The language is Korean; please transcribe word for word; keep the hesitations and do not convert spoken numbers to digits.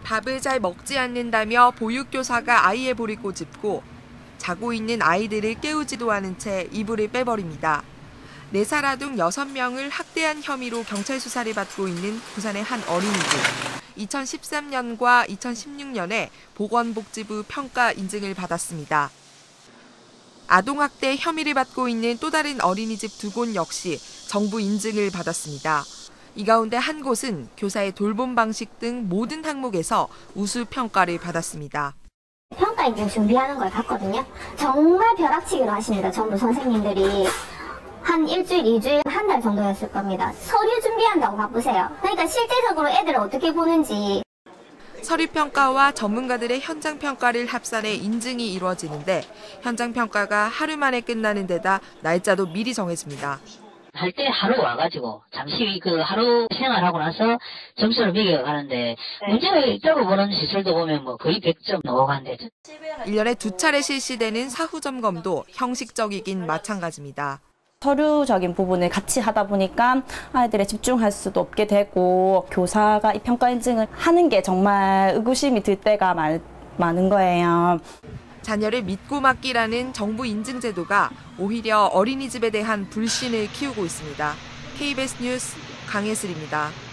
밥을 잘 먹지 않는다며 보육교사가 아이의 볼을 꼬집고 자고 있는 아이들을 깨우지도 않은 채 이불을 빼버립니다. 네 살 아동 여섯 명을 학대한 혐의로 경찰 수사를 받고 있는 부산의 한 어린이집. 이천십삼 년과 이천십육 년에 보건복지부 평가 인증을 받았습니다. 아동학대 혐의를 받고 있는 또 다른 어린이집 두 곳 역시 정부 인증을 받았습니다. 이 가운데 한 곳은 교사의 돌봄 방식 등 모든 항목에서 우수 평가를 받았습니다. 평가 인증 준비하는 걸 봤거든요. 정말 벼락치기로 하십니다. 전부 선생님들이. 한 일주일, 이주일, 한 달 정도였을 겁니다. 서류 준비한다고 바쁘세요. 그러니까 실제적으로 애들을 어떻게 보는지. 서류 평가와 전문가들의 현장 평가를 합산해 인증이 이루어지는데 현장 평가가 하루 만에 끝나는 데다 날짜도 미리 정해집니다. 할 때 하루 와가지고 잠시 그 하루 생활하고 나서 점수를 매겨가는데 문제가 있다고 보는 시설도 보면 뭐 거의 백 점 넘어간대. 일 년에 두 차례 실시되는 사후 점검도 형식적이긴 마찬가지입니다. 서류적인 부분을 같이 하다 보니까 아이들이 집중할 수도 없게 되고 교사가 이 평가 인증을 하는 게 정말 의구심이 들 때가 많, 많은 거예요. 자녀를 믿고 맡기라는 정부 인증 제도가 오히려 어린이집에 대한 불신을 키우고 있습니다. 케이비에스 뉴스 강예슬입니다.